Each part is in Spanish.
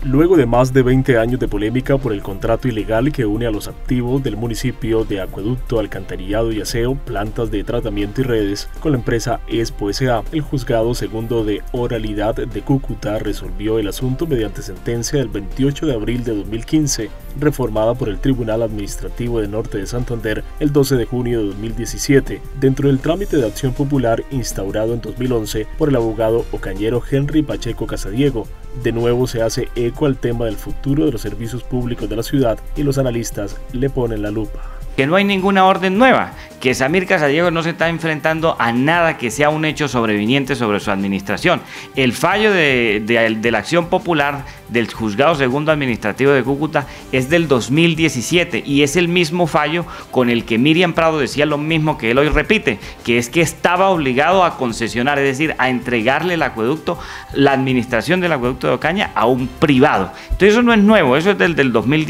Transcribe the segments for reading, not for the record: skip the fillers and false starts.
Luego de más de 20 años de polémica por el contrato ilegal que une a los activos del municipio de acueducto, alcantarillado y aseo, plantas de tratamiento y redes con la empresa Expo S.A., el juzgado segundo de oralidad de Cúcuta resolvió el asunto mediante sentencia del 28 de abril de 2015, reformada por el Tribunal Administrativo de Norte de Santander el 12 de junio de 2017, dentro del trámite de acción popular instaurado en 2011 por el abogado ocañero Henry Pacheco Casadiego. De nuevo se hace eco al tema del futuro de los servicios públicos de la ciudad y los analistas le ponen la lupa. Que no hay ninguna orden nueva, que Samir Casadiego no se está enfrentando a nada que sea un hecho sobreviniente sobre su administración. El fallo de la acción popular del Juzgado Segundo Administrativo de Cúcuta es del 2017 y es el mismo fallo con el que Miriam Prado decía lo mismo que él hoy repite, que es que estaba obligado a concesionar, es decir, a entregarle el acueducto, la administración del acueducto de Ocaña a un privado. Entonces eso no es nuevo, eso es del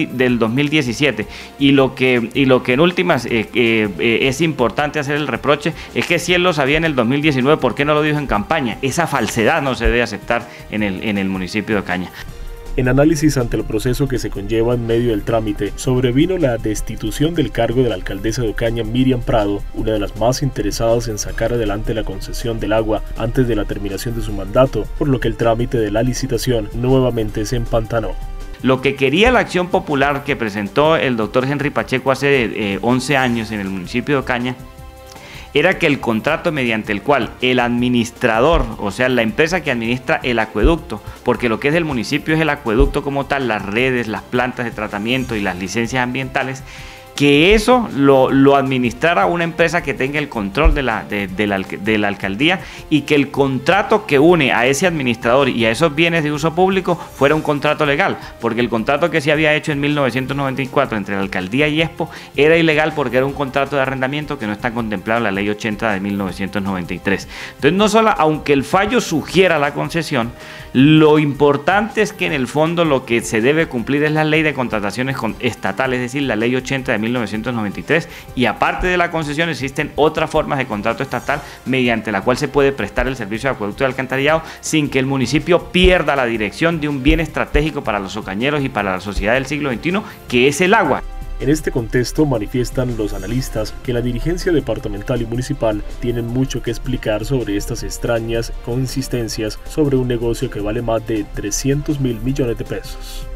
2017 y lo que en últimas es importante hacer el reproche es que si él lo sabía en el 2019, ¿por qué no lo dijo en campaña? Esa falsedad no se debe aceptar en el municipio de Ocaña. En análisis ante el proceso que se conlleva en medio del trámite, sobrevino la destitución del cargo de la alcaldesa de Ocaña, Miriam Prado, una de las más interesadas en sacar adelante la concesión del agua antes de la terminación de su mandato, por lo que el trámite de la licitación nuevamente se empantanó. Lo que quería la acción popular que presentó el doctor Henry Pacheco hace 11 años en el municipio de Ocaña era que el contrato mediante el cual el administrador, o sea, la empresa que administra el acueducto, porque lo que es del municipio es el acueducto como tal, las redes, las plantas de tratamiento y las licencias ambientales, que eso lo administrara una empresa que tenga el control de la alcaldía y que el contrato que une a ese administrador y a esos bienes de uso público fuera un contrato legal, porque el contrato que se había hecho en 1994 entre la alcaldía y Expo era ilegal porque era un contrato de arrendamiento que no está contemplado en la ley 80 de 1993. Entonces, no solo, aunque el fallo sugiera la concesión, lo importante es que en el fondo lo que se debe cumplir es la ley de contrataciones estatal, es decir, la ley 80 de 1993, y aparte de la concesión existen otras formas de contrato estatal mediante la cual se puede prestar el servicio de acueducto y alcantarillado sin que el municipio pierda la dirección de un bien estratégico para los ocañeros y para la sociedad del siglo XXI, que es el agua. En este contexto manifiestan los analistas que la dirigencia departamental y municipal tienen mucho que explicar sobre estas extrañas consistencias sobre un negocio que vale más de 300.000 millones de pesos.